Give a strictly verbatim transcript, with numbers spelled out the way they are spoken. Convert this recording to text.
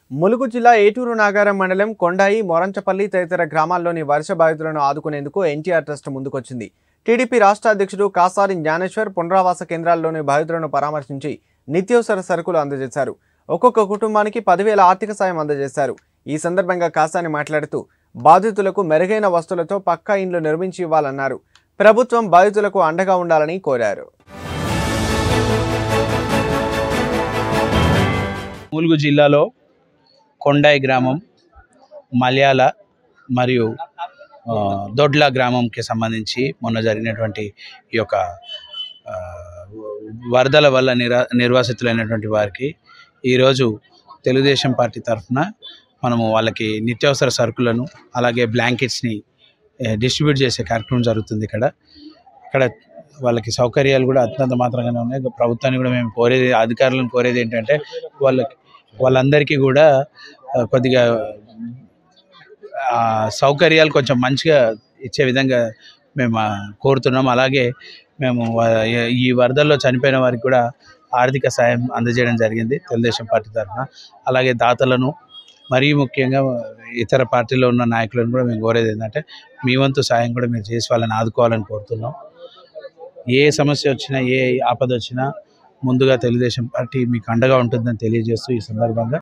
ములుగు జిల్లా ఏటూరు నాగారం మండలం కొండాయి మొరంచపల్లి తదితర గ్రామాల్లోని వర్ష బాధితులను ఆదుకునేందుకు ఎన్టీఆర్ ట్రస్ట్ ముందుకొచ్చింది. టీడీపీ రాష్ట్ర అధ్యక్షుడు కాసారి జ్ఞానేశ్వర్ పునరావాస కేంద్రాల్లోని బాధితులను పరామర్శించి నిత్యావసర సరుకులు అందజేశారు. ఒక్కొక్క కుటుంబానికి పదివేల ఆర్థిక సాయం అందజేశారు. ఈ సందర్భంగా కాసాని మాట్లాడుతూ బాధితులకు మెరుగైన వస్తువులతో పక్కా ఇండ్లు నిర్మించి ఇవ్వాలన్నారు. ప్రభుత్వం బాధితులకు అండగా ఉండాలని కోరారు. ములుగు జిల్లాలో కొండాయి గ్రామం, మలయాళ మరియు దొడ్ల గ్రామంకి సంబంధించి మొన్న జరిగినటువంటి ఈ యొక్క వరదల వల్ల నిరా నిర్వాసితులైనటువంటి వారికి ఈరోజు తెలుగుదేశం పార్టీ తరఫున మనము వాళ్ళకి నిత్యావసర సరుకులను అలాగే బ్లాంకెట్స్ని డిస్ట్రిబ్యూట్ చేసే కార్యక్రమం జరుగుతుంది. ఇక్కడ ఇక్కడ వాళ్ళకి సౌకర్యాలు కూడా అత్యంత మాత్రంగానే ఉన్నాయి. ప్రభుత్వాన్ని కూడా మేము కోరేది, అధికారులను కోరేది ఏంటంటే వాళ్ళకి వాళ్ళందరికీ కూడా కొద్దిగా సౌకర్యాలు కొంచెం మంచిగా ఇచ్చే విధంగా మేము కోరుతున్నాం. అలాగే మేము ఈ వరదల్లో చనిపోయిన వారికి కూడా ఆర్థిక సాయం అందజేయడం జరిగింది తెలుగుదేశం పార్టీ తరఫున. అలాగే దాతలను, మరీ ముఖ్యంగా ఇతర పార్టీలో ఉన్న నాయకులను కూడా మేము కోరేది ఏంటంటే మీ వంతు సాయం కూడా మీరు చేసి వాళ్ళని ఆదుకోవాలని కోరుతున్నాం. ఏ సమస్య వచ్చినా, ఏ ఆపద వచ్చినా ముందుగా తెలుగుదేశం పార్టీ మీకు అండగా ఉంటుందని తెలియజేస్తూ ఈ సందర్భంగా